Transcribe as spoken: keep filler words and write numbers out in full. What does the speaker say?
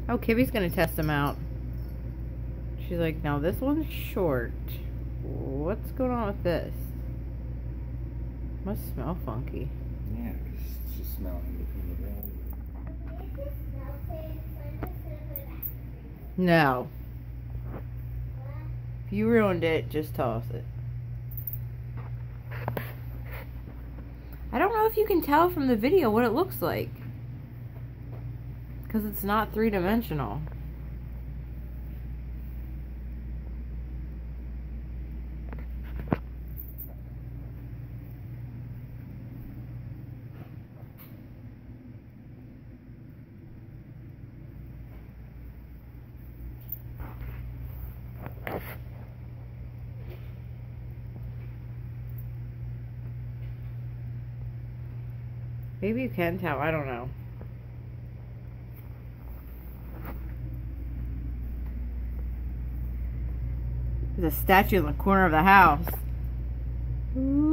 Oh, Kibby's gonna test them out. She's like, now this one's short. What's going on with this? Must smell funky. Yeah, because it's just smelling between the ground. No. If you ruined it, just toss it. I don't know if you can tell from the video what it looks like. Because it's not three-dimensional. Maybe you can tell, I don't know. There's a statue in the corner of the house. Ooh.